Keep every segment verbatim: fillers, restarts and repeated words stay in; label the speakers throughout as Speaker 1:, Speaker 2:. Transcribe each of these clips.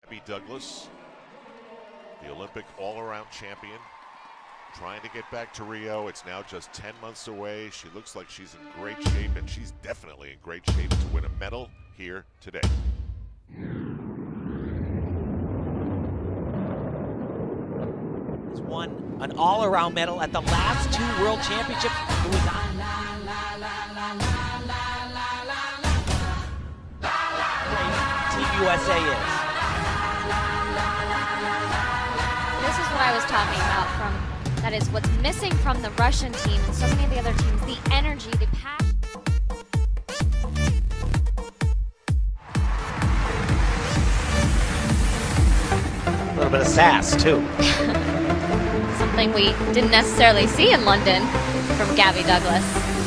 Speaker 1: Gabby Douglas, the Olympic all-around champion, trying to get back to Rio. It's now just ten months away. She looks like she's in great shape, and she's definitely in great shape to win a medal here today.
Speaker 2: He's won an all-around medal at the last two World Championships. Who was on? Team U S A is.
Speaker 3: This is what I was talking about. From that is what's missing from the Russian team and so many of the other teams: the energy, the passion.
Speaker 2: A little bit of sass too.
Speaker 3: Something we didn't necessarily see in London from Gabby Douglas.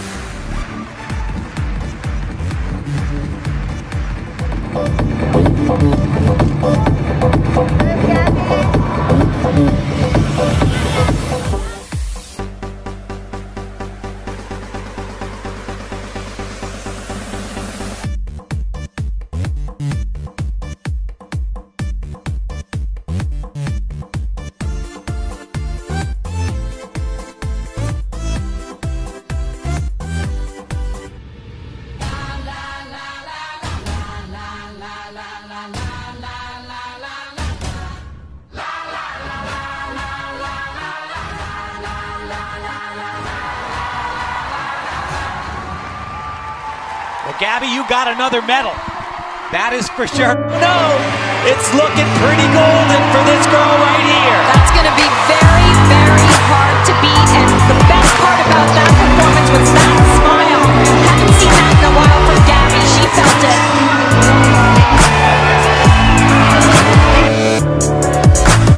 Speaker 2: Well, Gabby, you got another medal. That is for sure. No, it's looking pretty golden for this girl right here.
Speaker 4: That's going to be very, very hard to beat. And the best part about that performance was that smile. Haven't seen that in a while from Gabby. She felt it.